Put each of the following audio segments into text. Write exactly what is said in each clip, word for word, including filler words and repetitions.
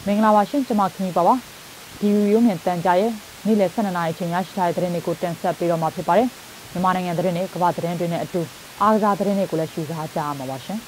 မင်္ဂလာပါရှင်ကျွန်မခင်ပါပါဒီဗီဒီယိုနဲ့တန်ကြားရဲ့နေ့လယ် ၁၂ နာရီအချိန်ရရှိထားတဲ့သတင်းတွေကိုတင်ဆက်ပေးတော့မှာဖြစ်ပါတယ်မြန်မာနိုင်ငံသတင်းတွေကမ္ဘာသတင်းတွေနဲ့အတူအားကစားသတင်းတွေကိုလည်းရှုစားကြရမှာပါရှင်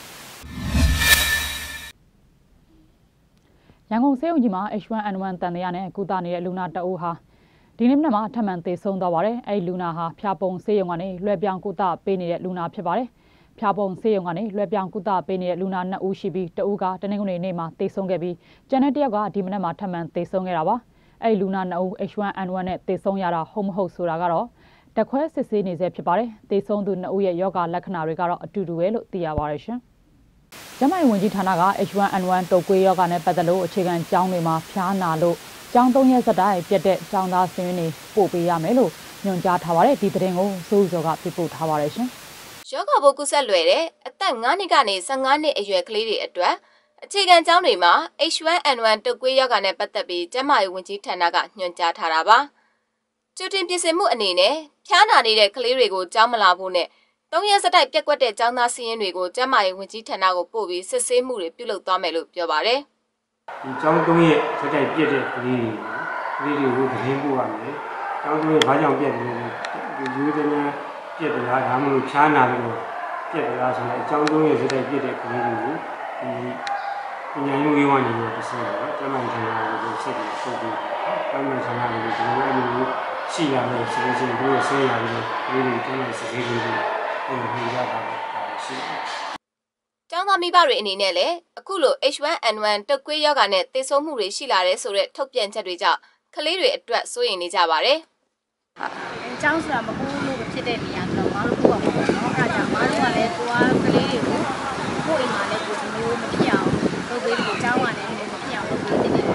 ရန်ကုန်စေယုံကြီးမှာ H one N one တန်တရားနဲ့ကုသနေတဲ့လူနာတအုပ်ဟာဒီနေ့မနက်မှာထပ်မံသေဆုံးသွားပါတယ်အဲ့ဒီလူနာဟာဖျားပုံစေယုံကနေလွှဲပြောင်းကုသပေးနေတဲ့လူနာဖြစ်ပါတယ်ဖျားပုံစေယုံကနေလွှဲပြောင်းကုသပေးနေတဲ့လူနာနှစ်ဦးရှိပြီးတဦးကတနင်္ဂနွေနေ့မှာသေဆုံးခဲ့ပြီးကျန်တဲ့တစ်ယောက်ကဒီမနက်မှာထပ်မံသေဆုံးခဲ့တာပါအဲ့ဒီလူနာနှစ်ဦး H one N one နဲ့သေဆုံးရတာဟုတ်မဟုတ်ဆိုတာကတော့တက်ခွဲစစ်ဆေးနေဆဲဖြစ်ပါတယ်သေဆုံးသူနှစ်ဦးရဲ့ယောဂလက္ခဏာတွေကတော့အတူတူပဲလို့သိရပါတယ်ရှင်ကျန်းမာရေးဝန်ကြီးဌာနက H one N one တုပ်ကွေးယောဂနဲ့ပတ်သက်လို့အခြေခံကျောင်းတွေမှာဖျားနာလို့ကျောင်းသုံးရက်ဆက်တိုက်ပြတ်တဲ့ကျောင်းသားစင်းတွေပို့ပေးရမယ်လို့ညွှန်ကြားထားပါတယ်ဒီသတင်းကိုစိုးစောကပြပို့ထားပါတယ်ရှင်ယောဂဘုတ်ကုဆက်လွယ်တဲ့အသက်၅နှစ်ကနေ၁၅နှစ်အရွယ်ကလေးတွေအတွက်အခြေခံကျောင်းတွေမှာ H one N one တုပ်ကွေးယောဂနဲ့ပတ်သက်ပြီးကျန်းမာရေးဝန်ကြီးဌာနကညွှန်ကြားထားတာပါကြိုတင်ပြင်ဆင်မှုအနေနဲ့ဖျားနာနေတဲ့ကလေးတွေကိုကျောင်းမလာဖို့နဲ့သုံးရက်ဆက်တိုက်ပြက်ကွက်တဲ့ကျောင်းသားစီးရင်တွေကိုကျန်းမာရေးဝန်ကြီးဌာနကိုပို့ပြီးစစ်ဆေးမှုတွေပြုလုပ်သွားမယ်လို့ပြောပါတယ်ဒီကျောင်းသုံးရက်ဆက်တိုက်ပြက်တဲ့ကလေးတွေကလေးတွေကိုသတင်းပို့ရမယ်ကျောင်းသုံးရက်ဘာကြောင့်ပြက်တယ်လဲဒီရိုးတဲ့များပြက်တယ်လားဒါမှမဟုတ်ဖျားနာလို့ပြက်တယ်လားဆိုတော့အကြောင်းသုံးရက်ဆက်တိုက်ပြက်တဲ့ကလေးတွေကိုဒီပညာရေးဝေးဝါးနေလို့တစ်ဆင့်တော့ကျန်းမာရေးဌာနကိုဆက်ပြီးပို့ပြီးကျန်းမာရေးဌာနကိုဒီလိုအမျိုးရှိရမယ်စီစဉ်ပြီးဆေးရပြီးလေးတွေကျန်းမာရေးစစ်ဆေးပြီးဟိုညရတာရှိတယ်ကျောင်းသားမိဘတွေအနေနဲ့လည်းအခုလို H one N one တုပ်ကွေးယောဂနဲ့သေဆုံးမှုတွေရှိလာတဲ့ဆိုတဲ့ထုတ်ပြန်ချက်တွေကြောင့်ကလေးတွေအတွက်စိုးရိမ်နေကြပါတယ်။ကျောင်းဆိုတာမကူလို့ဖြစ်တဲ့နေရာတော့မလို့ပေါ့ပေါ့နော်။အဲ့ဒါကြောင့်မလို့ကလည်းကိုကကလေးတွေကိုကိုအိမ်မှာလည်းကိုဒီမျိုးမဖြစ်အောင်လုပ်ပေးပြီးကျောင်းကလည်းမဖြစ်အောင်လုပ်ပေးနေတယ်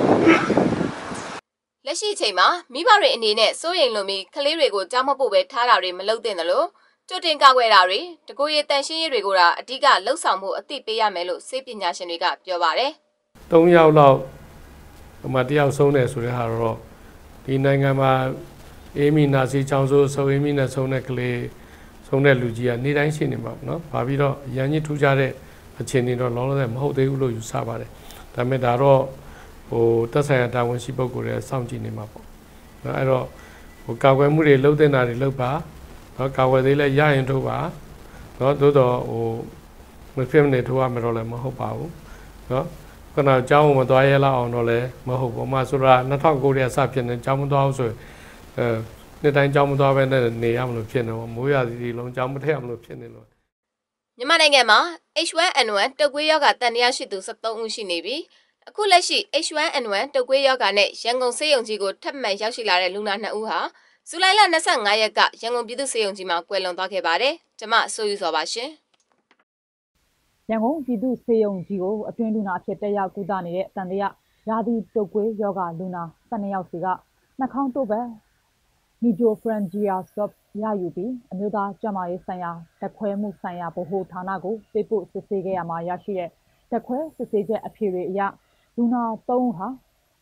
။လက်ရှိအချိန်မှာမိဘတွေအနေနဲ့စိုးရိမ်လွန်ပြီးကလေးတွေကိုကျောင်းမပို့ပဲထားတာတွေမလုပ်သင့်တယ်လို့ကြိုတင်ကာကွယ်တာတွေတကူရေးတန်ရှင်းရေးတွေကိုဒါအဓိကလှုပ်ဆောင်မှုအသိပေးရမယ်လို့ဆေးပညာရှင်တွေကပြောပါတယ်။သုံးယောက်လောက်ဟိုမှာတယောက်ဆုံးတယ်ဆိုတဲ့ဟာတော့ဒီနိုင်ငံမှာအေးမီနာစီချောင်းဆိုးဆိုအေးမီနဲ့ဆုံးတဲ့ကလေးဆုံးတဲ့လူကြီးကနေ့တိုင်းရှိနေမှာပေါ့နော်။ဘာပြီးတော့ရန်ကြီးထူးခြားတဲ့အခြေအနေတော့လောလောဆယ်မဟုတ်သေးဘူးလို့ယူဆပါတယ်။ဒါပေမဲ့ဒါတော့ဟိုသက်ဆိုင်ရာတာဝန်ရှိပုဂ္ဂိုလ်တွေစောင့်ကြည့်နေမှာပေါ့။နော်အဲ့တော့ဟိုကာကွယ်မှုတွေလုပ်တဲ့နာတွေလုပ်ပါနော်ကာဝယ်သေးလဲရရင်ထုတ်ပါနော်သို့တော့ဟိုမဖြစ်မနေထုတ်ရမှာတော့လည်းမဟုတ်ပါဘူးနော်ခုနကကျောင်းမသွားရလောက်အောင်တော့လည်းမဟုတ်ဘူးအမဆိုတာ၂၀၀၉ရဲ့အစဖြစ်နေကျောင်းမသွားဘူးဆိုရင်အဲနေ့တိုင်းကျောင်းမသွားဘဲနဲ့နေရမလို့ဖြစ်နေပေါ့မိုးရစီလုံးကျောင်းမထည့်ရမလို့ဖြစ်နေလို့မြန်မာနိုင်ငံမှာ H one N one တုပ်ကွေးယောဂတန်တရားရှိသူ၁၃ဦးရှိနေပြီးအခုလက်ရှိ H one N one တုပ်ကွေးယောဂနဲ့ရန်ကုန်စေယုံကြီးကိုထပ်မံရောက်ရှိလာတဲ့လူနာနှစ်ဦးဟာဇူလိုင်လ၂၅ရက်ကရန်ကုန်ပြည်သူ့စေယုံကြီးမှာကွယ်လွန်သွားခဲ့ပါတယ်။ကျွန်မဆိုယူစောပါရှင်။ရန်ကုန်ပြည်သူ့စေယုံကြီးကိုအတွင်းလူနာအဖြစ်တက်ရောက်ကုသနေတဲ့တန်တရာရာသီတုပ်ကွေးယောဂလူနာ၁၂ယောက်စီကနှာခေါင်းတို့ပဲမီဒိုဖရန်ဂျီယာဆော့ရယူပြီးအမျိုးသားကျန်းမာရေးဆိုင်ရာတက်ခွဲမှုဆိုင်ရာဗဟိုဌာနကိုပေးပို့စစ်ဆေးခဲ့ရမှာရရှိတဲ့တက်ခွဲစစ်ဆေးချက်အဖြေတွေအရလူနာ၃ဦးဟာ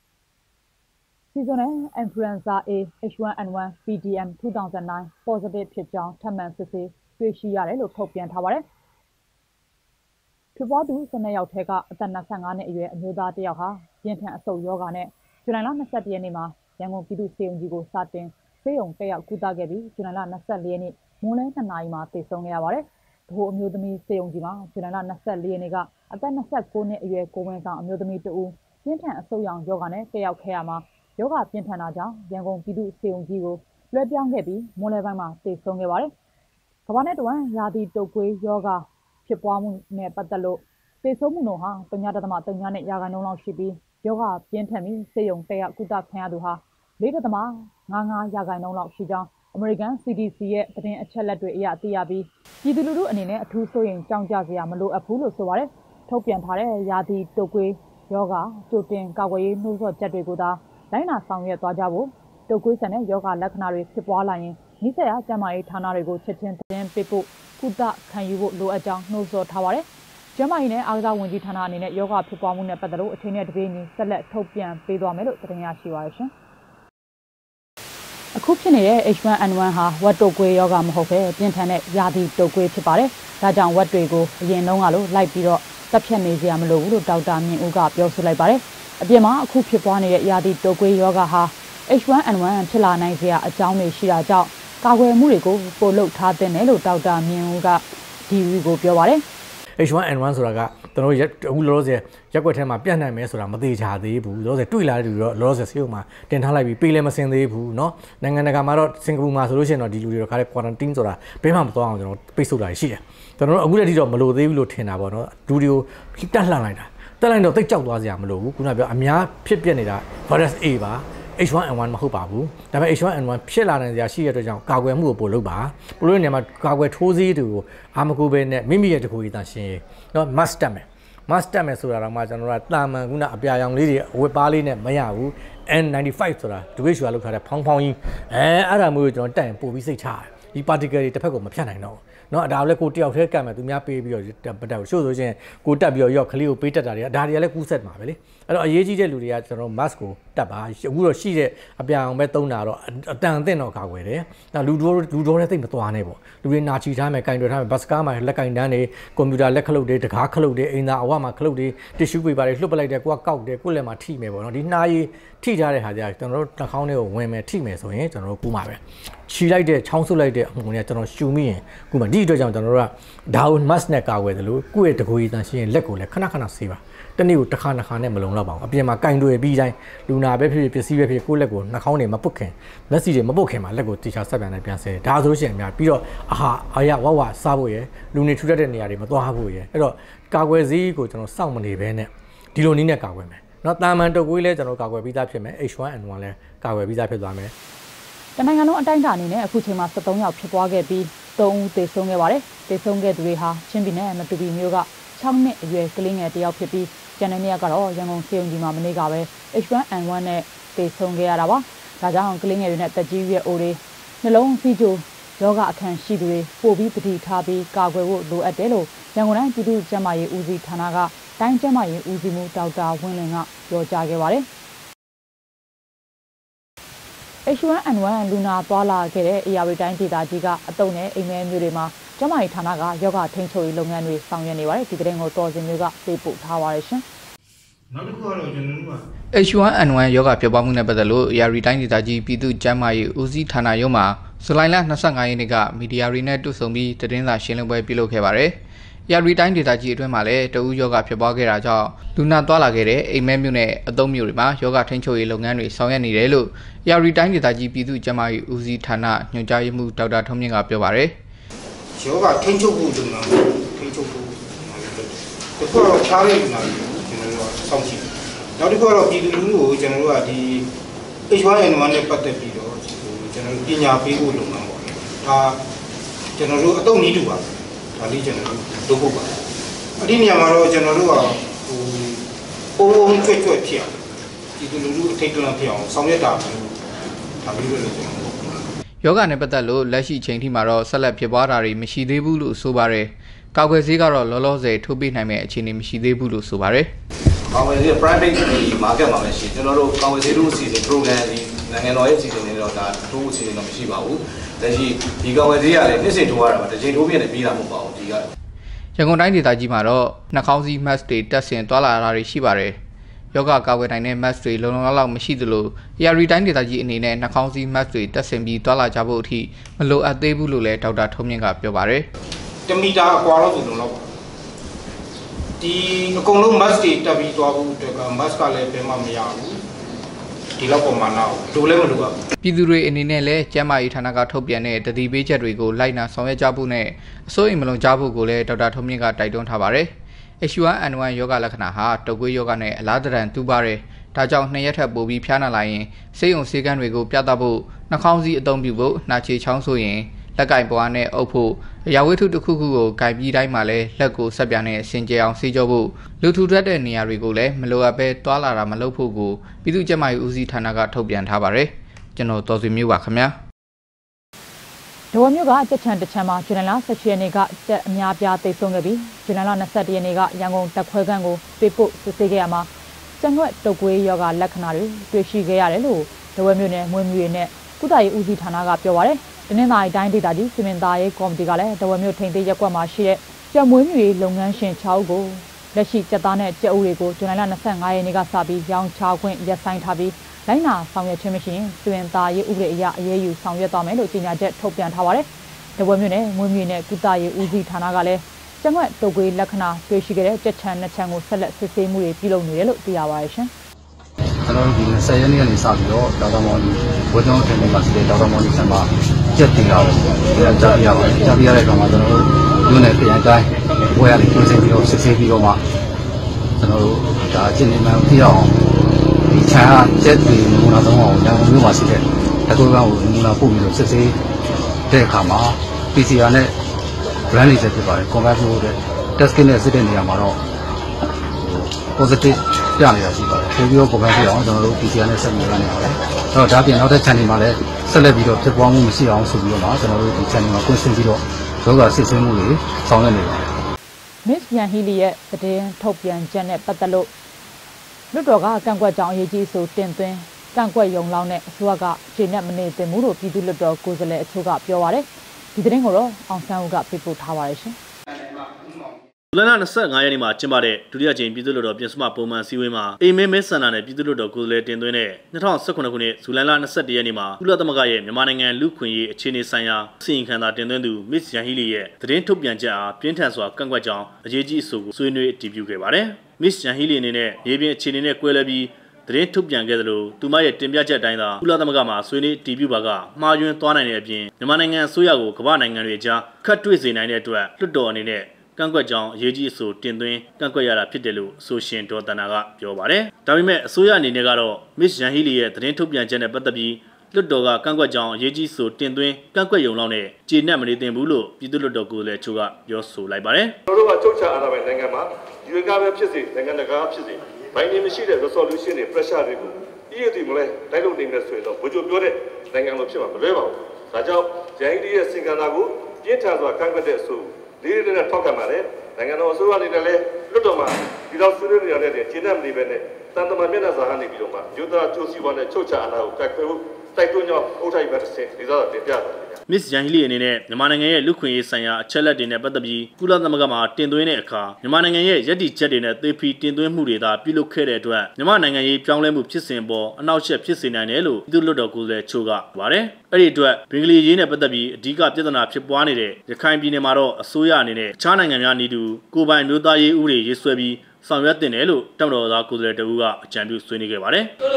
Seasonal Influenza A H one N one P D M two thousand nine positive ဖြစ်ကြောင်းထပ်မံစစ်ဆေးတွေ့ရှိရတယ်လို့ထုတ်ပြန်ထားပါတယ်။ဖြစ်ပွားသူ၁၂ယောက်ထဲကအသက်၂၅နှစ်အရွယ်အမျိုးသားတစ်ယောက်ဟာပြင်းထန်အဆုတ်ယောဂနဲ့ဇူလိုင်လ၂၁ရက်နေ့မှာရန်ကုန်ပြည်သူ့စေယုံကြီးကိုစတင်ဆေးရုံတက်ရောက်ကုသခဲ့ပြီးဇူလိုင်လ၂၄ရက်နေ့မွန်းလယ်၂နာရီမှာသေဆုံးခဲ့ရပါတယ်။ဗဟိုအမျိုးသမီးစေယုံကြီးမှာဇူလိုင်လ၂၄ရက်နေ့ကအသက်၂၉နှစ်အရွယ်ကိုဝင်းဆောင်အမျိုးသမီးတဦးပြင်းထန်အဆုတ်ရောင်ယောဂနဲ့တက်ရောက်ခဲ့ရမှာယောဂပြင်းထန်တာကြောင့်ရန်ကုန်ပြည်သူ့စေယုံကြီးကိုလွှဲပြောင်းခဲ့ပြီးမွန်းလယ်ပိုင်းမှာသေဆုံးခဲ့ပါတယ်။ကမ္ဘာနဲ့တဝန်းရာသီတုပ်ကွေးယောဂဖြစ်ပွားမှုနဲ့ပတ်သက်လို့သေဆုံးမှုနှုန်းဟာဝ.ဝ.ဝ.နဲ့ရာခိုင်နှုန်းလောက်ရှိပြီးယောဂပြင်းထန်ပြီးစေယုံတက်ရောက်ကုသခံရသူဟာ၄.၅၅ရာခိုင်နှုန်းလောက်ရှိကြောင်းအမေရိကန် C D C ရဲ့သတင်းအချက်အလက်တွေအရသိရပြီးပြည်သူလူထုအနေနဲ့အထူးစိုးရိမ်ကြောက်ကြစရာမလိုအပ်ဘူးလို့ဆိုပါတယ်။ထုတ်ပြန်ထားတဲ့ရာသီတုပ်ကွေးယောဂကြိုတင်ကာကွယ်ရေးနှိုးဆော်ချက်တွေကိုသာလိုက်နာဆောင်ရွက်သွားကြဖို့တုပ်ကွေးဆန်တဲ့ယောဂလက္ခဏာတွေဖြစ်ပွားလာရင်နိစ္စရကျန်းမာရေးဌာနတွေကိုချက်ချင်းတင်ပေးဖို့ကုသခံယူဖို့လိုအပ်ကြောင်းနှိုးဆော်ထားပါတယ်။ကျန်းမာရေးနဲ့အားကစားဝန်ကြီးဌာနအနေနဲ့ယောဂဖြစ်ပွားမှုနဲ့ပတ်သက်လို့အချိန်နဲ့တပြေးညီဆက်လက်ထုတ်ပြန်ပေးသွားမယ်လို့သတင်းရရှိပါရရှင်။အခုဖြစ်နေတဲ့ H one N one ဟာဝက်တုပ်ကွေးယောဂမဟုတ်ဘဲပြင်းထန်တဲ့ရာသီတုပ်ကွေးဖြစ်ပါတယ်။ဒါကြောင့်ဝက်တွေကိုအရင်တုန်းကလိုလိုက်ပြီးတော့တက်ဖြတ်နေစရာမလိုဘူးလို့ဒေါက်တာမြင့်ဦးကပြောဆိုလိုက်ပါတယ်။အပြင်မှာအခုဖြစ်ပွားနေတဲ့ရာသီတုပ်ကွေးရောဂါဟာ H one N one ဖြစ်လာနိုင်စရာအကြောင်းတွေရှိတာကြောင့်ကာကွယ်မှုတွေကိုပို့လုပ်ထားတဲ့နယ်လို့ဒေါက်တာမြင့်ဦးက D V B ကိုပြောပါတယ် H one N one ဆိုတာကကျွန်တော်အခုလောလောဆယ်ရက်ွက်ထဲမှာပြန့်နိုင်မယ်ဆိုတာမသေးချာသေးဘူးလောလောဆယ်တွေ့လာတဲ့လူတွေတော့လောလောဆယ်ဆေးရုံမှာတင်ထားလိုက်ပြီးပေးလည်းမစင်သေးဘူးเนาะနိုင်ငံတကာမှာတော့စင်ကာပူမှာဆိုလို့ရှိရင်တော့ဒီလူတွေတော့ခါတဲ့ quarantine ဆိုတာဘယ်မှမသွားအောင်ကျွန်တော်ပိတ်ဆို့တာရှိတယ်ကျွန်တော်တို့အခုတည်းကမလို့သေးဘူးလို့ထင်တာပေါ့เนาะလူတွေကိုတက်လှန်လိုက်တာတက်လိုက်တော့တိတ်ကြောက်သွားစရာမလိုဘူးခုနပြောအများဖြစ်ပြနေတာ virus A ပါH one N one မဟုတ်ပါဘူးဒါပေမဲ့ H one N one ဖြစ်လာနိုင်စရာရှိတဲ့အတွက်ကြောင့်ကာကွယ်မှုကိုပို့လုပ်ပါပို့လို့နေမှာကာကွယ်ထိုးဆေးတွေကိုအာမကိုပဲနဲ့မိမိရဲ့တကူကြီးတန်ရှင်းเนาะ must တက်မယ် must တက်မယ်ဆိုတာတော့မှကျွန်တော်တို့ကတာမန်ခုနအပြာရောင်လေးတွေဝက်ပါးလေးနဲ့မရဘူး N ninety-five ဆိုတာ W H O ကလောက်ထားတဲ့ဖောင်းဖောင်းကြီးအဲအဲ့ဒါမျိုးကိုကျွန်တော်တက်ရင်ပို့ပြီးစိတ်ချတယ်ဒီ particle တွေတစ်ဖက်ကိုမဖြတ်နိုင်တော့เนาะဒါလည်းကိုတယောက်တည်းကတ်မယ်သူများပေးပြီးတော့ပတ်တက်ရှို့ဆိုချင်းကိုတက်ပြီးတော့ရော့ခလေးကိုပေးတက်တာတွေဒါတွေကလည်းကူးဆက်မှာပဲလေအဲ့တော့အရေးကြီးတဲ့လူတွေကကျွန်တော် mask ကိုတက်ပါအခုတော့ရှိတဲ့အပြာအောင်ပဲသုံးတာတော့အတန်အသင့်တော့ကာကွယ်တယ်ဒါလူတော်လူတော်တဲ့သိမ့်မသွားနဲ့ပေါ့လူတွေနာချီထားမယ်ကင်တွေထားမယ်ဘတ်စကားမှာလက်ကင်တန်းတွေကွန်ပျူတာလက်ခလုတ်တွေတကားခလုတ်တွေအိမ်သာအဝမှာခလုတ်တွေတစ်ရှူးပေပါတွေလှုပ်ပလိုက်တယ်ကိုကကောက်တယ်ကိုလည်းမှာထိမယ်ပေါ့နော်ဒီနှာရည်ထိထားတဲ့ဟာကြကျွန်တော်တို့နှာခေါင်းတွေကိုဝင်မယ်ထိမယ်ဆိုရင်ကျွန်တော်တို့ကူးမှာပဲခြီလိုက်တဲ့ချောင်းဆုပ်လိုက်တဲ့အမှုတွေကကျွန်တော်ရှူမိရင်ကူးမှာဒီအတွက်ကြောင့်ကျွန်တော်တို့ကဒါကို mask နဲ့ကာကွယ်တယ်လို့ကိုယ့်ရဲ့တကူကြီးတန်ရှင်းရင်လက်ကိုလည်းခဏခဏဆေးပါတနေ့ကိုတစ်ခါနှစ်ခါနဲ့မလုံလောက်ပါဘူးအပြင်မှာကင်တွေပြီးတိုင်းလူနာပဲဖြစ်ဖြစ်ပစ္စည်းပဲဖြစ်ကိုယ့်လက်ကိုနှာခေါင်းတွေမပုတ်ခင်လက်စီတွေမပုတ်ခင်မှာလက်ကိုတီချာဆက်ပြန်နဲ့ပြန်ဆဲဒါဆိုလို့ရှိရင်အများပြီးတော့အာဟာအာရဝဝစားဖို့ရယ်လူနေထူထပ်တဲ့နေရာတွေမသွားဖို့ရယ်အဲ့တော့ကာကွယ်ဆေးကိုကျွန်တော်စောင့်မနေဘဲနဲ့ဒီလိုနည်းနဲ့ကာကွယ်မယ်နော်တာမန်တုပ်ကွေးလဲကျွန်တော်ကာကွယ်ပြီးသားဖြစ်မယ် H one N one လဲကာကွယ်ပြီးသားဖြစ်သွားမယ်တနိုင်ငံလုံးအတိုင်းအတာအနေနဲ့အခုချိန်မှာsevenယောက်ဖြစ်ပွားခဲ့ပြီးthreeဦးသေဆုံးခဲ့ပါတယ်သေဆုံးခဲ့သူတွေဟာချင်းပြည်နယ်မတူပီမြို့ကsixနှစ်အရွယ်ကလေးငယ်တစ်ယောက်ဖြစ်ပြီးကျန်တဲ့နေရာကတော့ရန်ကုန်စေယုံကြီးမှာမနေ့ကပဲ H one N one နဲ့သေဆုံးခဲ့ရတာပါဒါကြောင့်ကလေးငယ်တွေနဲ့တက်ကြီးရွယ်အိုတွေနှလုံးစီးကျိုယောဂအခန့်ရှိသူတွေပို့ပြီးပတိထားပြီးကာကွယ်ဖို့လိုအပ်တယ်လို့ရန်ကုန်တိုင်းပြည်သူ့ကျန်းမာရေးဦးစီးဌာနကတိုင်းကျန်းမာရေးဦးစီးမှူးဒေါက်တာဝင်းလင်းကပြောကြားခဲ့ပါတယ်H one N one လူနာသွားလာခဲ့တဲ့ A R V တိုင်းဒေသကြီးကအတုံနဲ့အိမ်မဲမျိုးတွေမှာကျန်းမာရေးဌာနကယောဂထိန်းချုပ်ရေးလုပ်ငန်းတွေဆောင်ရွက်နေပါတယ်ဒီတဲ့ကိုတော်စင်မျိုးကပေးပို့ထားပါတယ်ရှင်နောက်တစ်ခုကတော့ကျွန်တော်တို့က H one N one ယောဂဖြစ်ပွားမှုနဲ့ပတ်သက်လို့ A R V တိုင်းဒေသကြီးပြည်သူ့ကျန်းမာရေးဦးစီးဌာနရုံးမှာဇူလိုင်လtwenty-fiveရက်နေ့ကမီဒီယာတွေနဲ့တွေ့ဆုံပြီးသတင်းစာရှင်းလင်းပွဲပြုလုပ်ခဲ့ပါတယ်A R V တိုင်းဒေသကြီးအတွင်းမှာလည်းတဦးယောဂဖြစ်ပွားခဲ့တာကြောင့်လူနာသွားလာခဲ့တဲ့အိမ်မဲမျိုးနဲ့အသုံးမျိုးတွေမှာယောဂထိန်းချုပ်ရေးလုပ်ငန်းတွေဆောင်ရွက်နေတယ်လို့ A R V တိုင်းဒေသကြီးပြည်သူ့ကျန်းမာရေးဦးစီးဌာနညွှန်ကြားရေးမှူးဒေါက်တာထွန်းမြင့်ကပြောပါတယ်ယောဂထိန်းချုပ်ဖို့လုပ်ငန်းထိန်းချုပ်ဖို့ဒီကတော့ချားရည်နာကျွန်တော်တို့စောင့်ကြည့်နောက်တစ်ခုကတော့ပြည်သူလူထုကိုကျွန်တော်တို့ကဒီ H one N one နဲ့ပတ်သက်ပြီးတော့ကျွန်တော်တို့ပညာပေးဖို့လုပ်ငန်းပေါ့ဒါကျွန်တော်တို့အတုံးနည်းတူပါဒါလေးကျွန်တော်တို့လုပ်ဖို့ပါအဲ့ဒီနေရာမှာတော့ကျွန်တော်တို့ကဟိုပုံပုံကြွကြွဖြစ်အောင်ဒီလူလူအထိတ်တလန့်ဖြစ်အောင်ဆောင်ရွက်တာမျိုးဒါမျိုးပဲလို့ကျွန်တော်ယောဂနဲ့ပတ်သက်လို့လက်ရှိချိန်ထိမှာတော့ဆက်လက်ဖြစ်ပွားတာတွေမရှိသေးဘူးလို့ဆိုပါတယ်ကာကွယ်ဆေးကတော့လောလောဆယ်ထိုးပေးနိုင်မဲ့အခြေအနေမရှိသေးဘူးလို့ဆိုပါတယ်ကာကွယ်ဆေး private ဒီ market မှာပဲရှိကျွန်တော်တို့ကာကွယ်ဆေးတို့အစီအစဉ် program ဒီနိုင်ငံတော်ရဲ့အစီအစဉ်တွေတော့ဒါထိုးအစီအစဉ်တော့မရှိပါဘူးလက်ရှိဒီကာကွယ်ဆေးကလည်းနှစ်စဉ်ထိုးရတာပါတစ်ချိန်ထိုးပြနေပြီးတာမဟုတ်ပါဘူးဒီကရန်ကုန်တိုင်းဒေသကြီးမှာတော့နှာခေါင်းစည်း mask တွေတက်ဆင်သွားလာတာတွေရှိပါတယ်ယောဂကာကွယ်နိုင်တဲ့ mask တွေလုံလုံလောက်လောက်မရှိသလို A R V တိုင်းဒေသကြီးအနေနဲ့နှာခေါင်းစည်း mask တွေတက်ဆင်ပြီးသွားလာကြဖို့အထိမလိုအပ်သေးဘူးလို့လည်းဒေါက်တာထုံးမြင့်ကပြောပါတယ်တမီတာအကွာတော့ဆိုလုံလောက်ပါဒီအကုန်လုံး mask တွေတက်ပြီးသွားဖို့အတွက်က mask ကလည်းဘယ်မှမရဘူးဒီလောက်ပုံမှန်တော့လိုလည်းမလိုပါဘူးပြည်သူတွေအနေနဲ့လည်းကျန်းမာရေးဌာနကထုတ်ပြန်တဲ့တတိပေးချက်တွေကိုလိုက်နာဆောင်ရွက်ကြဖို့နဲ့အစိုးရမလုံကြဖို့ကိုလည်းဒေါက်တာထုံးမြင့်ကတိုက်တွန်းထားပါတယ်H one N one ယောဂလက္ခဏာဟာတုပ်ကွေးယောဂနဲ့အလားတရံတူပါတယ်။ဒါကြောင့်နှစ်ရက်ထက်ပိုပြီးဖျားနာလာရင်ဆေးရုံဆေးကန်းတွေကိုပြသဖို့နှာခေါင်းစည်းအသုံးပြုဖို့နှာချေချောင်းဆိုရင်လက်ကင်ပွားနဲ့အုပ်ဖို့အရာဝတ္ထုတစ်ခုခုကိုကင်ပြီးတိုင်းမှာလည်းလက်ကိုဆက်ပြန်နဲ့ဆင်ကြအောင်ဆေးကြောဖို့လူထူထပ်တဲ့နေရာတွေကိုလည်းမလိုအပ်ပဲတွာလာတာမလုပ်ဖို့ကိုပြည်သူ့ကျန်းမာရေးဦးစီးဌာနကထုတ်ပြန်ထားပါတယ်။ကျွန်တော်တော်စီမျိုးပါခင်ဗျာ။ဒဝမျိုးကတက်ချန်တက်ချန်မှာဇူလိုင်လeighteenရက်နေ့ကတက်အများပြားသိဆုံးခဲ့ပြီးဇူလိုင်လtwenty-oneရက်နေ့ကရန်ကုန်တက်ခွဲခန်းကိုပေးပို့စစ်ဆေးခဲ့ရမှာကျန်းွက်တုပ်ကွေးယောဂလက္ခဏာတွေတွေ့ရှိခဲ့ရတယ်လို့ဒဝမျိုးနဲ့မွေးမြူရေးနဲ့ကုသရေးဦးစီးဌာနကပြောပါတယ်။တနင်္သာရီတိုင်းဒေသကြီးစီမံသားရေးကော်မတီကလည်းဒဝမျိုးထိန်သေးရက်ကွက်မှာရှိတဲ့ကြွမွေးမြူရေးလုပ်ငန်းရှင်sixဦးကိုလက်ရှိကြက်သားနဲ့ကြက်ဥတွေကိုဇွန်လ၂၅ရက်နေ့ကစပြီးရောင်းချခွင့်ရပ်ဆိုင်းထားပြီးလိုင်းနာဆောင်ရွက်ခြင်းမရှိရင်တွင်သားရေးဥပဒေအရအရေးယူဆောင်ရွက်သွားမယ်လို့ကြေညာချက်ထုတ်ပြန်ထားပါတယ်။တပွဲမြို့နယ်မွေးမြူနဲ့ကုသရေးဦးစီးဌာနကလည်းကျန်းမာရေးတုပ်ကွေးလက္ခဏာတွေ့ရှိခဲ့တဲ့ကြက်ချမ်းနှစ်ချမ်းကိုဆက်လက်စစ်ဆေးမှုတွေပြုလုပ်နေတယ်လို့သိရပါတယ်ရှင်။ကျွန်တော်တို့ဒီ၂၀ရက်နေ့ကနေစပြီးတော့ဒေါက်တာမော်လီဝေကျောင်းထင်မှာရှိတဲ့ဒေါက်တာမော်လီဆန်မှာကြက်တင်လာတယ်။ကြားပြရပါတယ်။ကြားပြရတဲ့အခါမှာကျွန်တော်တို့မြို့နယ်ပြည်အတိုင်းဘွဲရလေးကျင်းစင်ပြီးတော့စစ်ဆေးပြီးတော့မှကျွန်တော်တို့ဒါအချင်းနေမှပြအောင်ဒီချမ်းကကြက်တွေနမူနာသုံးအောင်ရန်ကုန်မြို့မှာရှိတဲ့တကူကောင်ကိုနမူနာပို့ပြီးတော့စစ်ဆေးတဲ့အခါမှာ P C R နဲ့ brand လေးဖြစ်ပါတယ် convert လုပ်တဲ့ test kit နဲ့စစ်တဲ့နေရာမှာတော့ positive ပြနေတာရှိပါတယ်။ပြီးတော့ convert ပြအောင်ကျွန်တော်တို့ P C R နဲ့ဆက်ပြီးလုပ်နေပါတယ်။အဲ့တော့ဒါပြင်နောက်တဲ့ channel မှာလည်းဆက်လက်ပြီးတော့ဖြစ်ပွားမှုမရှိအောင်ဆိုပြီးတော့မှကျွန်တော်တို့ဒီ channel မှာကွင်းဆင်းပြီးတော့ယောဂစစ်ဆေးမှုတွေဆောင်ရွက်နေပါတယ်။ Miss Yan Hili ရဲ့သတင်းထုတ်ပြန်ချက်နဲ့ပတ်သက်လို့လွတ်တော်ကကန့်ကွက်ကြောင်းအရေးကြီးဆိုတင်သွင်းကန့်ကွက်ယုံလောင်းတဲ့အစိုးရကခြေနဲ့မနေသင့်ဘူးလို့ပြည်သူ့လွတ်တော်ကိုယ်စားလှယ်အချို့ကပြောပါတယ်ဒီသတင်းကိုတော့အောင်ဆန်းဦးကပြပို့ထားပါတယ်ရှင်ဇူလိုင်လ၂၅ရက်နေ့မှာကျင်းပတဲ့ဒုတိယကြိမ်ပြည်သူ့လွှတ်တော်ပြင်ဆင်ပုံမှန်စည်းဝေးမှာအိမ်မဲမဲဆန္ဒနဲ့ပြည်သူ့လွှတ်တော်ကိုယ်စားလှယ်တင်သွင်းတဲ့၂၀၁၇ခုနှစ်ဇူလိုင်လ၂၁ရက်နေ့မှာကုလသမဂ္ဂရဲ့မြန်မာနိုင်ငံလူ့ခွင့်ရေးအခြေအနေဆိုင်ရာစီရင်ခံစာတင်သွင်းသူ Miss Yan Hili ရဲ့သတင်းထုတ်ပြန်ချက်အားပြင်းထန်စွာကန့်ကွက်ကြောင်းအရေးကြီးအဆိုကိုဆွေးနွေးအတည်ပြုခဲ့ပါတယ်။ Miss Yan Hili အနေနဲ့မြေပြင်အခြေအနေနဲ့ကွဲလွဲပြီးသတင်းထုတ်ပြန်ခဲ့သလိုသူမရဲ့တင်ပြချက်အတိုင်းသာကုလသမဂ္ဂမှာဆွေးနွေးတည်ပြုပါကမှားယွင်းသွားနိုင်တဲ့အပြင်မြန်မာနိုင်ငံအစိုးရကိုကမ္ဘာနိုင်ငံတွေကြားခတ်တွေ့စေနိုင်တဲ့အတွက်လွှတ်တော်အနေနဲ့ကန့်ကွက်ကြောင်းအရေးကြီးအဆိုတင်သွင်းကန့်ကွက်ရတာဖြစ်တယ်လို့အဆိုရှင်ဒေါ်တနာကပြောပါတယ်။ဒါပေမဲ့အစိုးရအနေနဲ့ကတော့ Miss Yan Hili ရဲ့သတင်းထုတ်ပြန်ချက်နဲ့ပတ်သက်ပြီးလွှတ်တော်ကကန့်ကွက်ကြောင်းအရေးကြီးဆိုတင်သွင်းကန့်ကွက်ရုံလောက်နဲ့ကျေနပ်မနေသင့်ဘူးလို့ပြည်သူ့လွှတ်တော်ကိုယ်စားလှယ်ချို့ကပြောဆိုလိုက်ပါတယ်။ကျွန်တော်တို့ကချုပ်ချာအာဏာပိုင်နိုင်ငံမှာယူအင်ကပဲဖြစ်စေနိုင်ငံတကာဖြစ်စေဘိုင်းနေမရှိတဲ့ resolution တွေ pressure တွေကိုအရေးတည်မလဲလိုက်လို့နေမယ်ဆိုရင်တော့ဘိုးချိုပြောတဲ့နိုင်ငံလိုဖြစ်မှာမလွဲပါဘူး။ဒါကြောင့်ဂျန်ဟီဒီရဲ့စင်ကန်တာကိုပြင်းထန်စွာကန့်ကွက်တဲ့အဆိုလေးလေးနဲ့ထောက်ခံပါတယ်။နိုင်ငံတော်အစိုးရအနေနဲ့လည်းလွတ်တော်မှာဒီလောက်ဆွေးနွေးနေရတဲ့ခြေနဲ့မနေပဲနဲ့တန်တမာမျက်နှာစာကနေပြီးတော့မှယူသားကျိုးစီပွားနဲ့ချုပ်ချာအာဏာကိုတိုက်ခွဲဖို့တိုက်တွန်းကြောင်းအုပ်ထိုက်ဘက်တစ်ဆင့်ဒီသားတင်ပြပါတယ်။ Miss Yan Hili အနေနဲ့မြန်မာနိုင်ငံရဲ့လူခွင့်ရေးဆိုင်ရာအချက်အလက်တွေနဲ့ပတ်သက်ပြီးကုလသမဂ္ဂမှာတင်သွင်းတဲ့အခါမြန်မာနိုင်ငံရဲ့ရည်တည်ချက်တွေနဲ့သေဖီတင်သွင်းမှုတွေသာပြုလုပ်ခဲ့တဲ့အတွက်မြန်မာနိုင်ငံရေးပြောင်းလဲမှုဖြစ်စဉ်ပေါ်အနောက်ရှက်ဖြစ်စေနိုင်တယ်လို့ပြည်သူ့လွှတ်တော်ကိုယ်စားလှယ်ချို့ကပါတယ်။အဲ့ဒီအတွက်ဘင်္ဂလီရေးနဲ့ပတ်သက်ပြီးအဓိကပြဿနာဖြစ်ပွားနေတဲ့ရခိုင်ပြည်နယ်မှာတော့အစိုးရအနေနဲ့အခြားနိုင်ငံများနေတူကိုပိုင်မျိုးသားရေးဥပဒေရေးဆွဲပြီးဆောင်ရွက်တင်တယ်လို့တပ်မတော်သားကိုယ်စားလှယ်တဦးကအကြံပြုဆွေးနွေးခဲ့ပါတယ်။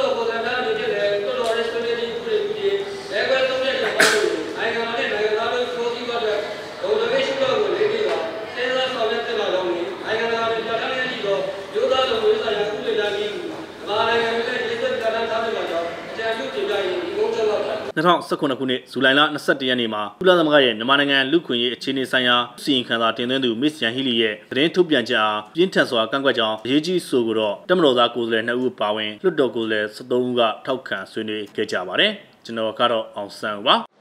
၂၀၁၇ခုနှစ်ဇူလိုင်လ၂၁ရက်နေ့မှာကုလသမဂ္ဂရဲ့မြန်မာနိုင်ငံလူ့ခွင့်ရေးအခြေအနေဆိုင်ရာစီရင်ခံစာတင်သွင်းသူ Miss Yan Hili ရဲ့သတင်းထုတ်ပြန်ချက်အားပြင်းထန်စွာကန့်ကွက်ကြောင်းအရေးကြီးဆိုကိုတော့တပ်မတော်သားကိုယ်စားလှယ်နှစ်ဦးပါဝင်လွှတ်တော်ကိုယ်စားလှယ်၁၃ဦးကထောက်ခံဆွေးနွေးခဲ့ကြပါတယ်။ကျွန်တော်ကတော့အောင်ဆန်းဦးပါ။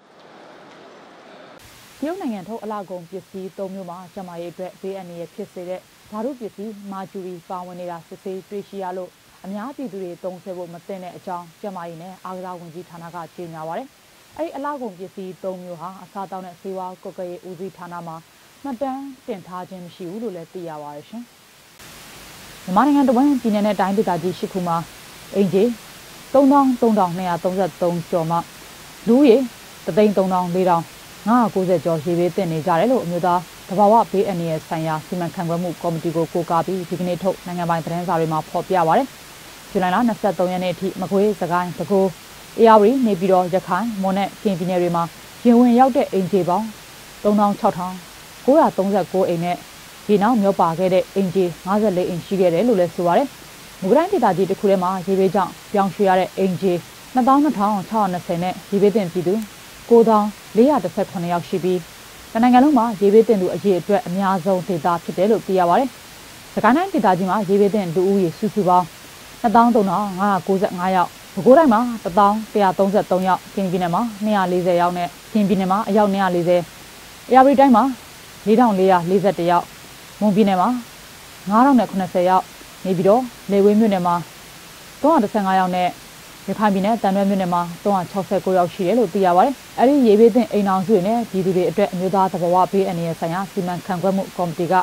တရုတ်နိုင်ငံထုတ်အလားကုန်ပစ္စည်း၃မျိုးမှာကျန်းမာရေးအတွက်ဘေးအန္တရာယ်ဖြစ်စေတဲ့ဓာတုပစ္စည်းမာဂျူရီပါဝင်နေတာစစ်ဆေးတွေ့ရှိရလို့အများပြည်သူတွေသုံးဆွဲဖို့မသင့်တဲ့အကြောင်းကျန်းမာရေးနဲ့အားကစားဝန်ကြီးဌာနကကြေညာပါတယ်။အဲဒီအလားကုန်ပစ္စည်း၃မျိုးဟာအစားအသောက်နဲ့ဆေးဝါးကွက်ကရေးဦးစီးဌာနမှာမှတ်တမ်းတင်ထားခြင်းမရှိဘူးလို့လည်းသိရပါတယ်ရှင်။မြန်မာနိုင်ငံတဝန်းပြည်내နဲ့တိုင်းဒေသကြီး၈ခုမှာအင်ဂျီ၃၃၂၃၃ကျော်မှလူဦးရေ၁၃၄၄၅၉၀ကျော်ရေဘေးသင့်နေကြတယ်လို့အမျိုးသားသဘာဝဘေးအန္တရာယ်ဆိုင်ရာစီမံခန့်ခွဲမှုကော်မတီကိုကိုးကားပြီးဒီကနေ့ထုတ်နိုင်ငံပိုင်သတင်းစာတွေမှာဖော်ပြပါတယ်။ဇူလိုင်လ၂၃ရက်နေ့အထိမကွေးစကိုင်းတကူအေရဝတီနေပြည်တော်ရခိုင်မွန်နဲ့ကင်ပြည်နယ်တွေမှာရင်ဝင်ရောက်တဲ့အင်ဂျီပေါင်း၃၆၉၃၉အိမ်နဲ့ရေနောက်မျောပါခဲ့တဲ့အင်ဂျီ၅၄အိမ်ရှိခဲ့တယ်လို့လည်းဆိုပါတယ်။မကွေးတိုင်းဒေသကြီးတစ်ခုထဲမှာရေဘေးကြောင့်ပြောင်းရွှေ့ရတဲ့အင်ဂျီ၂၂၆၂၀နဲ့ရေဘေးသင့်ပြည်သူ၉၄၁၇ယောက်ရှိပြီးတနိုင်ငံလုံးမှာရေဘေးသင့်သူအရေအတွက်အများဆုံးဒေသဖြစ်တယ်လို့သိရပါတယ်။စကိုင်းတိုင်းဒေသကြီးမှာရေဘေးသင့်လူဦးရေစုစုပေါင်း၂၃၅၉၅ယောက်ပဲခူးတိုင်းမှာ၁၁၃၃ယောက်ကင်ပြည်နယ်မှာ၂၄၀ယောက်နဲ့ပြင်ပြည်နယ်မှာအယောက်၂၄၀အေရဝတီတိုင်းမှာ၄၄၄၁ယောက်မွန်ပြည်နယ်မှာ၅၀၇၀ယောက်နေပြည်တော်လေဝေးမြို့နယ်မှာ၃၁၅ယောက်နဲ့ရခိုင်ပြည်နယ်တန်ရွဲမြို့နယ်မှာ၃၆၉ယောက်ရှိတယ်လို့သိရပါတယ်။အဲဒီရေဘေးသင့်အိမ်အောင်စုတွေနဲ့ပြည်သူတွေအတွက်အမျိုးသားသဘာဝဘေးအန္တရာယ်ဆိုင်ရာစီမံခန့်ခွဲမှုကော်မတီကစ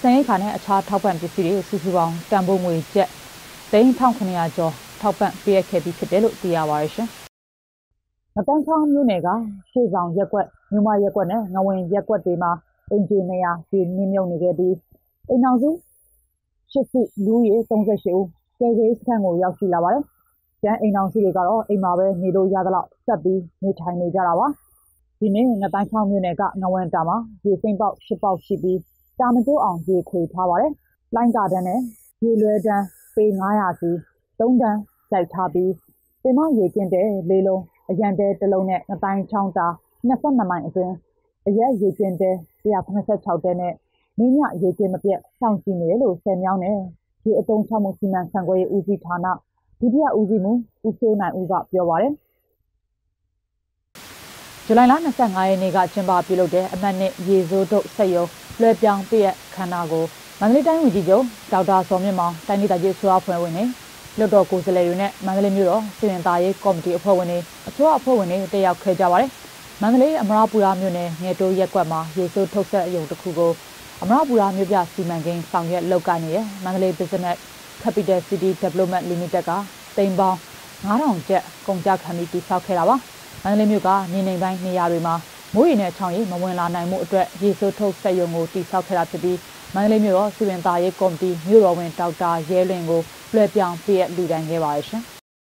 ရိတ်ခါနဲ့အခြားထောက်ပံ့ပစ္စည်းတွေစုစုပေါင်းတန်ဖိုးငွေကျပ်သိန်းတစ်ထောင်ခုနှစ်ရာကျော်ထောက်ပံ့ပေးခဲ့ပြီးဖြစ်တယ်လို့သိရပါတယ်ရှင်။ငပန်းချောင်းမြို့နယ်ကရှေ့ဆောင်ရက်ကွက်မြို့မရက်ကွက်နဲ့ငဝင်ရက်ကွက်တွေမှာအင်ဂျီနေရာပြည်နင်းမြုပ်နေခဲ့ပြီးအိမ်အောင်စုရှစ်စုလူရေသုံးရှစ်ဦးကယ်ဆယ်ရေးစခန်းကိုရောက်ရှိလာပါတယ်။ကျန်အိမ်အောင်စုတွေကတော့အိမ်မှာပဲနေလို့ရသလောက်ဆက်ပြီးနေထိုင်နေကြတာပါ။ဒီနေ့ငပန်းချောင်းမြို့နယ်ကငဝင်တာမှာရေစိမ့်ပေါက်ရှစ်ပေါက်ရှိပြီးတာမကျိုးအောင်ရေခွေထားပါတယ်။လိုင်းကာတန်းနဲ့ရေလွဲတန်းပေငါးရာစီသုံးတန်းစိုက်ထားပြီးပင်မရေကျင်းတဲ့လေးလုံးအရန်တဲတစ်လုံးနဲ့ငတိုင်းချောင်းတာနှစ်ဆက်နှစ်မိုင်အတွင်းအရက်ရေကျင်းတဲ့တစ်ရာခုနှစ်ဆယ့်ခြောက်တဲနဲ့မိညရေကျင်းမပြတ်စောင့်ကြည့်နေတယ်လို့ဆယ်မြောင်းနဲ့ဒီအတုံးချမှုစီမံခန့်ခွဲရေးဦးစီးဌာနဒုတိယဦးစီးမှူးဦးစိုးနိုင်ဦးကပြောပါတယ်။ဇူလိုင်လ၂၅ရက်နေ့ကကျင်းပပြုလုပ်တဲ့အမှတ်နှစ်ရေစိုးတုပ်ဆက်ယုံလွှဲပြောင်းပြည့်ခန္ဓာကိုမန္တလေးတိုင်းဝန်ကြီးချုပ်ဒေါက်တာစောမြင့်မောင်တိုင်းဒေသကြီးအစိုးရအဖွဲ့ဝင်တွေလွှတ်တော်ကိုယ်စားလှယ်တွေနဲ့မန္တလေးမြို့တော်စီရင်သားရေးကော်မတီအဖွဲ့ဝင်တွေအစိုးရအဖွဲ့ဝင်တွေတက်ရောက်ခဲ့ကြပါတယ်။မန္တလေးအမရပူရမြို့နယ်ငယ်တိုးရက်ကွက်မှာရေစိုးထုတ်ဆက်အယုံတစ်ခုကိုအမရပူရမြို့ပြစီမံကိန်းဆောင်ရွက်လုပ်ကိုင်နေတဲ့မန္တလေး Business Capital City Development Limited ကတိမ်ပေါင်းငါးထောင်ကျပ်ကုန်ကျခံပြီးတည်ဆောက်ခဲ့တာပါ။မန္တလေးမြို့ကနေနေပိုင်းနေရာတွေမှာမိုးရေနဲ့ချောင်းရေမဝင်လာနိုင်မှုအတွက်ရေစိုးထုတ်ဆက်ယုံကိုတည်ဆောက်ခဲ့တာဖြစ်ပြီးမန္တလေးမြို့တော်စီရင်သားရေးကော်မတီမြို့တော်ဝင်ဒေါက်တာရဲလွင်ကိုလွှဲပြောင်းပေးလူတိုင်းခဲ့ပါရရှင်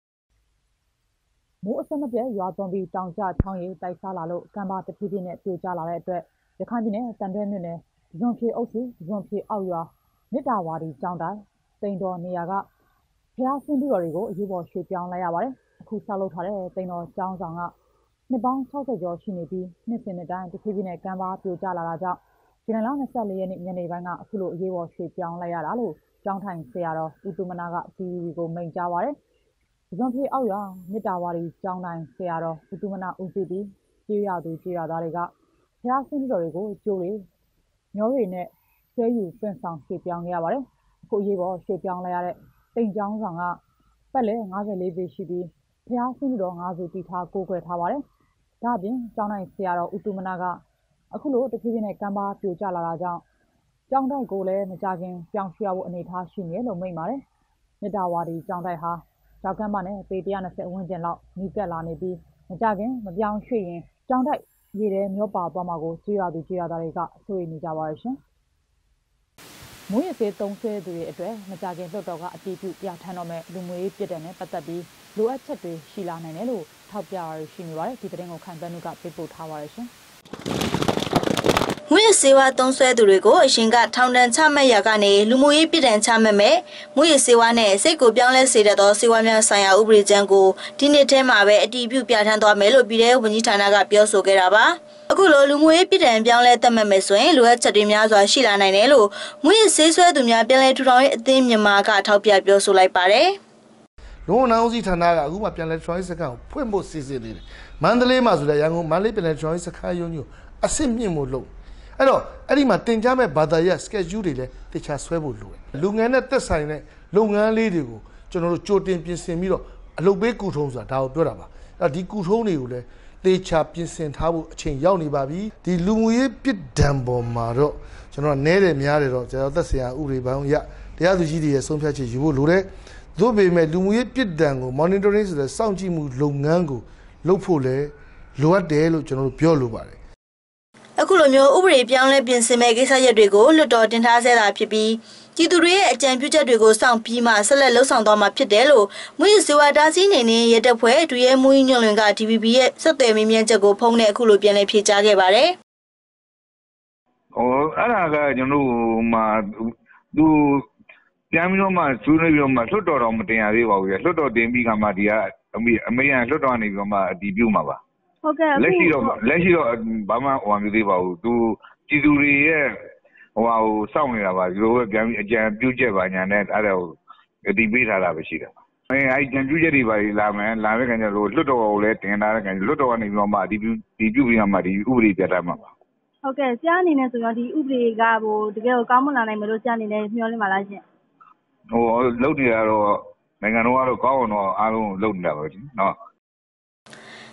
။မိုးအဆက်မပြတ်ရွာသွန်းပြီးတောင်ကျချောင်းရည်တိုက်စားလာလို့ကမ်းပါတဖြည်းဖြည်းနဲ့ပြိုကျလာတဲ့အတွက်ရခိုင်ပြည်နယ်တန်တွဲမြို့နယ်ဇွန်ဖြေအုပ်စုဇွန်ဖြေအောက်ရွာမြစ်တာဝါဒီကျောင်းတိုင်းတိန်တော်နေရာကဖျားဆင်းပြီးတော်တွေကိုအရေးပေါ်ရွှေ့ပြောင်းလိုက်ရပါတယ်။အခုဆောက်လုပ်ထားတဲ့တိန်တော်ကျောင်းဆောင်ကနှစ်ပေါင်း၆၀ကျော်ရှိနေပြီးနှစ်စဉ်နှစ်တိုင်းတဖြည်းဖြည်းနဲ့ကမ်းပါပြိုကျလာတာကြောင့်ဇူလိုင်လ၂၄ရက်နေ့ညနေပိုင်းကအခုလိုအရေးပေါ်ရွှေ့ပြောင်းလိုက်ရတာလို့ကျောင်းထိုင်ဆရာတော်ဦးတုမနာက တီဗီ ကိုမိန့်ကြားပါတယ်။ဇွန်ဖြေအောက်ရွာမြစ်တာဝါဒီကျောင်းထိုင်ဆရာတော်ဦးတုမနာဦးစီးပြီးကျေးရွာသူကျေးရွာသားတွေကဖျားဆင်းတော်တွေကိုကျိုးတွေညောတွေနဲ့ဆွဲယူတွန့်ဆောင်ရွှေ့ပြောင်းခဲ့ရပါတယ်။အခုအရေးပေါ်ရွှေ့ပြောင်းလိုက်ရတဲ့တိမ်ကျောင်းဆောင်ကပတ်လဲ၅၄ပေရှိပြီးဖျားဆင်းတော်၅စုတည်ထားကိုးကွယ်ထားပါတယ်။ဒါ့အပြင်ကျောင်းထိုင်ဆရာတော်ဦးတုမနာကအခုလိုတဖြည်းဖြည်းနဲ့ကမ်းပါပြိုကျလာတာကြောင့်ကျောင်းတိုက်ကိုလည်းမကြခင်ပြောင်းရွှေ့ရဖို့အနေအထားရှိနေလို့မိန့်ပါတယ်။မြစ်တာဝါဒီကျောင်းတိုက်ဟာကျောက်ကမ်းပါနဲ့ပေတစ်ရာနှစ်ဆယ်ဝန်းကျင်လောက်နီးကပ်လာနေပြီးမကြခင်မပြောင်းရွှေ့ရင်ကျောင်းတိုက်ရေထဲမျောပါသွားမှာကိုကျေးရွာသူကျေးရွာသားတွေကစိုးရိမ်နေကြပါရရှင်။မိုးရစေးသုံးဆွဲသူတွေအတွက်မကြခင်လွှတ်တော်ကအတည်ပြုပြဋ္ဌာန်းတော့မဲ့လူမှုရေးပြည်တယ်နဲ့ပတ်သက်ပြီးလိုအပ်ချက်တွေရှိလာနိုင်တယ်လို့ထောက်ပြရရှိနေပါတယ်။ဒီသတင်းကိုခိုင်ပန်းတို့ကပေးပို့ထားပါရရှင်။မွေးစေဝါသုံးဆွဲသူတွေကိုအရင်ကထောင်ဒဏ်ချမှတ်ရာကနေလူမှုရေးပြည်ဒဏ်ချမှတ်မဲ့မွေးစေဝါနဲ့စိတ်ကိုပြောင်းလဲစေတတ်သောစေဝါများဆိုင်ရာဥပဒေကြမ်းကိုဒီနှစ်ထဲမှာပဲအတည်ပြုပြဋ္ဌာန်းသွားမယ်လို့ပြည်ထောင်ဝန်ကြီးဌာနကပြောဆိုခဲ့တာပါအခုလိုလူမှုရေးပြည်ဒဏ်ပြောင်းလဲသတ်မှတ်မယ်ဆိုရင်လိုအပ်ချက်တွေများစွာရှိလာနိုင်တယ်လို့မွေးစေးဆွဲသူများပြည်လဲထူထောင်ရေးအသင်းမြန်မာကထောက်ပြပြောဆိုလိုက်ပါတယ်လုံဝန်ဦးစီးဌာနကအခုမှပြန်လဲထူထောင်ရေးစခန်းကိုဖွင့်ဖို့စီစဉ်နေတယ်မန္တလေးမှာဆိုလည်းရန်ကုန်မန္တလေးပြန်လဲထူထောင်ရေးစခန်းရုံးကြီးအစစ်မြင့်ဖို့လုပ်အဲ့တော့အဲ့ဒီမှာတင်ကြမဲ့ဘာသာရပ် schedule တွေလည်းတခြားဆွဲဖို့လိုတယ်လူငယ်နဲ့သက်ဆိုင်တဲ့လုပ်ငန်းလေးတွေကိုကျွန်တော်တို့ကြိုတင်ပြင်ဆင်ပြီးတော့အလုပ်ပေးကူထုံးဆိုတာဒါကိုပြောတာပါအဲ့ဒီကူထုံးတွေကိုလည်းတေချာပြင်ဆင်ထားဖို့အချိန်ရောက်နေပါပြီဒီလူမှုရေးပြည်ဒဏ်ပေါ်မှာတော့ကျွန်တော်နဲတယ်များတယ်တော့ကျွန်တော်သက်ဆိုင်ရာဥပဒေပိုင်းရတရားသူကြီးတွေရဲ့ဆုံးဖြတ်ချက်ယူဖို့လိုတယ်သို့ပေမဲ့လူမှုရေးပြည်ဒဏ်ကို monitoring ဆိုတဲ့စောင့်ကြည့်မှုလုပ်ငန်းကိုလုပ်ဖို့လည်းလိုအပ်တယ်လို့ကျွန်တော်တို့ပြောလိုပါတယ်အခုလိုမျိုးဥပဒေပြောင်းလဲပြင်ဆင်မဲ့ကိစ္စရပ်တွေကိုလွှတ်တော်တင်ထားဆဲတာဖြစ်ပြီးပြည်သူတွေရဲ့အကြံပြုချက်တွေကိုစောင့်ပြီးမှဆက်လက်လှုပ်ဆောင်သွားမှာဖြစ်တယ်လို့မွေးစေဝါတားဆီးနေနေရတဲ့ဖွဲ့ဒူရဲမူးညွန့်လွင်က D V B ရဲ့ဆက်သွယ်မေးမြန်းချက်ကိုဖုန်းနဲ့အခုလိုပြန်လည်ဖြေကြားခဲ့ပါတယ်။ဟိုအဲ့ဒါကကျွန်တော်တို့မှာသူပြန်ပြီးတော့မှဆွေးနွေးပြီးတော့မှလွှတ်တော်တော်မတင်ရသေးပါဘူး။လွှတ်တော်တင်ပြီးကမှဒီကအမေအမေရလွှတ်တော်နေပြီးတော့မှအတည်ပြုမှာပါဟုတ်ကဲ့လက်ရှိတော့လက်ရှိတော့ဘာမှဟိုမသေးပါဘူးသူပြည်သူတွေရဲ့ဟိုဟာဟိုစောင့်နေတာပါဒီလိုပဲပြန်ပြီးအကြံပြုချက်ပါညာနဲ့အဲ့ဒါကိုအတည်ပေးထားတာပဲရှိတယ်အဲအဲ့ကြံပြုချက်တွေပါလာမယ်လာတဲ့ခင်ဗျားတို့လွတ်တော်ကိုလည်းတင်လာတဲ့ခင်ဗျာလွတ်တော်ကနေပြီးတော့မှဒီပြုဒီပြုပြီးမှဒီဥပဒေပြဋ္ဌာန်းမှာပါဟုတ်ကဲ့ဆရာအနေနဲ့ဆိုတော့ဒီဥပဒေကဟိုတကယ်ကိုကောင်းမွန်လာနိုင်မယ်လို့ဆရာအနေနဲ့မျှော်လင့်ပါလားရှင်ဟိုလုပ်နေရတော့နိုင်ငံတော်ကတော့ကောင်းအောင်တော့အားလုံးလုပ်နေတာပဲနော်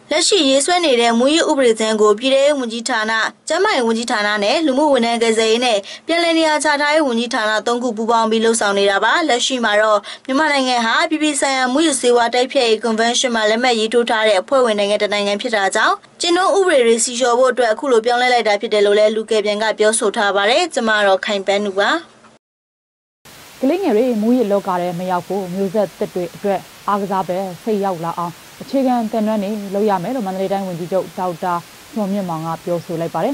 လက်ရှိရေးဆွဲနေတဲ့မူရေးဥပဒေသံကိုပြည်ထောင်စုဝန်ကြီးဌာန၊ကျန်းမာရေးဝန်ကြီးဌာနနဲ့လူမှုဝန်ထမ်းကယ်ဆယ်ရေးနဲ့ပြည်လည်နေရာချထားရေးဝန်ကြီးဌာနသုံးခုပူးပေါင်းပြီးလှုပ်ဆောင်နေတာပါလက်ရှိမှာတော့မြန်မာနိုင်ငံဟာပြည်ပဆိုင်ရာမူရေးစေဝါတိုက်ဖျက်ရေး convention မှာလက်မှတ်ရေးထိုးထားတဲ့အဖွဲ့ဝင်နိုင်ငံတစ်နိုင်ငံဖြစ်တာကြောင့်ကျင်းတို့ဥပဒေတွေစီလျှော်ဖို့အတွက်အခုလိုပြောင်းလဲလိုက်တာဖြစ်တယ်လို့လည်းလူကယ်ပြန်ကပြောဆိုထားပါတယ်ကျမတော့ခိုင်ပန်းနူပါကလေးငယ်တွေမူရလောကထဲမရောက်ဖို့မျိုးဆက်သစ်တွေအတွက်အားကစားပဲစိတ်ရောက်လာအောင်အခြေခံတင်နွမ်းနေလုပ်ရမယ်လို့မန္တလေးတိုင်းဝန်ကြီးချုပ်ဒေါက်တာထွန်းမြင့်မောင်ကပြောဆိုလိုက်ပါတယ်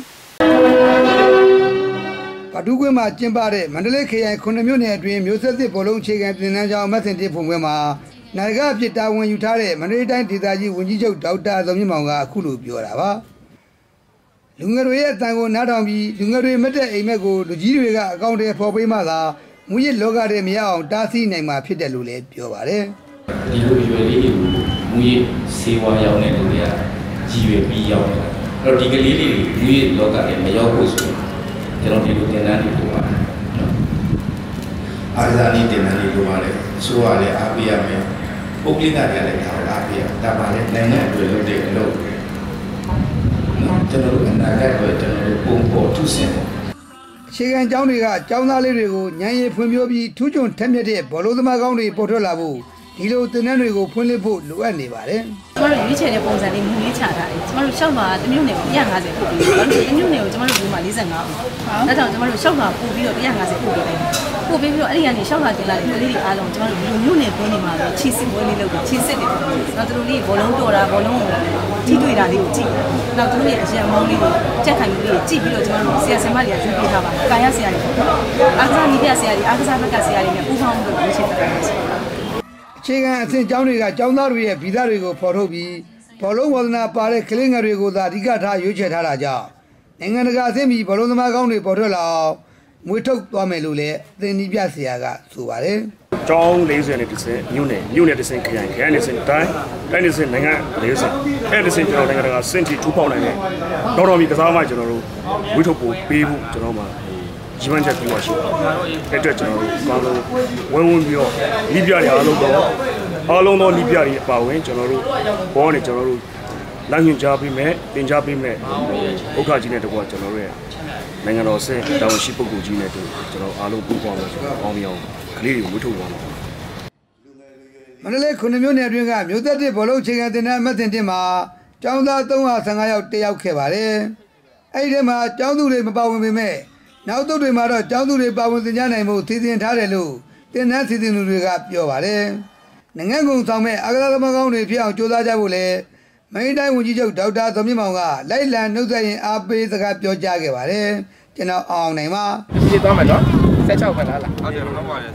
ဗဒုကွင်းမှာကျင်းပတဲ့မန္တလေးခရိုင်ခုနှစ်မြို့နယ်အတွင်းမျိုးဆက်သစ်ဘောလုံးအခြေခံတင်နန်းကျောင်းအမှတ်စဉ်တစ်ပုံပွဲမှာနိုင်ကအဖြစ်တာဝန်ယူထားတဲ့မန္တလေးတိုင်းဒေသကြီးဝန်ကြီးချုပ်ဒေါက်တာထွန်းမြင့်မောင်ကအခုလိုပြောတာပါလူငယ်တွေရဲ့အတန်ကိုနားထောင်ပြီးလူငယ်တွေမတက်အိမ်မက်ကိုလူကြီးတွေကအကောင့်တွေဖော်ပေးမှသာမူရလောကထဲမရအောင်တားဆီးနိုင်မှာဖြစ်တယ်လို့လည်းပြောပါတယ်ဒီလိုရွယ်လေးတွေကိုမူရစေဝါရောက်နေလို့တွေကကြီးရွယ်ပြီးရောက်နေတာအဲ့တော့ဒီကလေးလေးတွေမူရလောကထဲမရောက်ဖို့ဆိုကျွန်တော်ဒီလိုတင်တန်းတွေပို့ပါတယ်နော်အားစားနည်းတင်တန်းတွေပို့ပါတယ်ဆိုရလည်းအားပေးရမယ်ပုဂ္ဂလိကတွေလည်းဒါကိုအားပေးရဒါပါလေနိုင်ငံအတွက်လုပ်တဲ့အလုပ်နော်ကျွန်တော်တို့အနာဂတ်အတွက်ကျွန်တော်တို့ပုံပေါ်ထုဆင်တယ်အခြေခံကျောင်းတွေကကျောင်းသားလေးတွေကိုဉာဏ်ရည်ဖွံ့ဖြိုးပြီးထူးချွန်ထက်မြက်တဲ့ဘောလုံးသမားကောင်းတွေပေါ်ထွက်လာဖို့ဒီလိုသင်တန်းတွေကိုဖွင့်လှစ်ဖို့လိုအပ်နေပါတယ်ကျမတို့ရွေးချယ်တဲ့ပုံစံလေးမူလေးချထားတယ်ကျမတို့ရှောက်မှာတစ်မျိုးနယ်ကိုone hundred fiftyပို့ပြီးဘာလို့လဲတစ်မျိုးနယ်ကိုကျမတို့ဒီမှာforty-fiveဦးအဲဒါကြောင့်ကျမတို့ရှောက်မှာပို့ပြီးတော့one hundred fiftyပို့ပေးတယ်ပို့ပေးပြီးတော့အဲ့ဒီကနေရှောက်လာတင်လာတဲ့ကလေးတွေအားလုံးကျမတို့ဒီလိုမျိုးနယ်ပွဲနေမှာပဲချီစစ်ပွဲလေးလုပ်တယ်ချီစစ်တယ်နောက်သူတို့လေးဘောလုံးတော်တာဘောလုံးကိုထိတွေ့တာလေးကိုကြည့်နောက်သူတို့ရဲ့အရင်မောင်းလေးကိုချက်ခိုင်လေးကိုကြည့်ပြီးတော့ကျမတို့ဆရာဆရာမတွေကကြိုးပေးထားပါတယ်ကာယဆရာတွေအားကစားနည်းပြဆရာတွေအားကစားဘက်ကဆရာတွေနဲ့ပူးပေါင်းလို့ရွေးချယ်ထားပါတယ်အခြေခံအဆင့်ကျောင်းတွေကကျောင်းသားတွေရဲ့ဗီဇတွေကိုဖော်ထုတ်ပြီးဘောလုံးဝါသနာပါတဲ့ကလေးငယ်တွေကိုသာအဓိကထားရွေးချယ်ထားတာကြောင့်နိုင်ငံတကာအဆင့်ပြီးဘောလုံးသမားကောင်းတွေပေါ်ထွက်လာအောင်မွေးထုတ်သွားမယ်လို့လည်းသင်နီးပြဆရာကဆိုပါတယ်။ကျောင်းfortyနဲ့တစ်ဆင့်မြို့နယ်မြို့နယ်တစ်ဆင့်ခရိုင်ခရိုင်တစ်ဆင့်တိုင်းတိုင်းတစ်ဆင့်နိုင်ငံfortyဆင့်အဲ့တစ်ဆင့်ကျွန်တော်နိုင်ငံတကာစင်တီထူပေါက်နိုင်တယ်။တော်တော်ကြီးကစားမှကျွန်တော်တို့မွေးထုတ်ဖို့ပေးဖို့ကျွန်တော်မှာကြီးမှန်းချက်ပြီးပါရှိတယ်။အဲ့အတွက်ကျွန်တော်တို့ကောင်းဆုံးဝန်းဝန်းပြီးတော့လိပြတွေအားလုံးတော့အားလုံးသောလိပြတွေအပါဝင်ကျွန်တော်တို့ဘောနဲ့ကျွန်တော်တို့လမ်းညွှန်ကြားပေးမယ်တင်ကြားပေးမယ်ဥက္ကဋ္ဌကြီးနဲ့တကွာကျွန်တော်တို့ရဲ့နိုင်ငံတော်ဆင့်တာဝန်ရှိပုဂ္ဂိုလ်ကြီးနဲ့တို့ကျွန်တော်အားလုံးပူးပေါင်းလို့ကျွန်တော်ပေါင်းပြီးအောင်ကလေးတွေကိုမထုတ်ပါဘူးမန္တလေးခုနှစ်မြို့နယ်အတွင်းကမြို့သက်တစ်ဘောလုံးအခြေခံတင်တဲ့အမှတ်တင်တင်မှာကျောင်းသားthree hundred fiftyယောက်တက်ရောက်ခဲ့ပါတယ်အဲ့ဒီထဲမှာကျောင်းသူတွေမပါဝင်ပေမဲ့နောက်တုတ်တွေမှာတော့ကျောင်းသူတွေပါဝင်သင်ကြားနိုင်မှုသိသိထားတယ်လို့တင်နန်းစီစဉ်သူတွေကပြောပါတယ်နိုင်ငံကုန်ဆောင်မဲ့အကစားသမားကောင်းတွေဖြစ်အောင်ကြိုးစားကြဖို့လည်းမင်းတိုင်းဝန်ကြီးချုပ်ဒေါက်တာသွန်မြင့်မောင်ကလိုက်လံနှုတ်ဆက်ရင်အားပေးစကားပြောကြားခဲ့ပါတယ်ကျွန်တော်အောင်နိုင်ပါပြေးသွားမယ်နော်sixteenပဲလားဟုတ်တယ်ဟုတ်ပါတယ်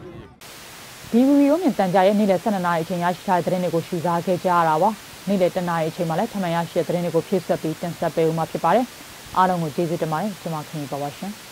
D V B ရုံးမြင်တန်ကြားရဲ့နေ့လယ်twelveနာရီအချိန်ရရှိထားတဲ့သတင်းတွေကိုရှုစားခဲ့ကြရတာပါနေ့လယ်oneနာရီအချိန်မှာလည်းထမှန်ရရှိတဲ့သတင်းတွေကိုဖြည့်ဆွတ်ပြီးတင်ဆက်ပေးဦးမှာဖြစ်ပါတယ်အားလုံးကိုကျေးဇူးတင်ပါတယ်ကျွန်မခင်ဗျာပါပါရှင်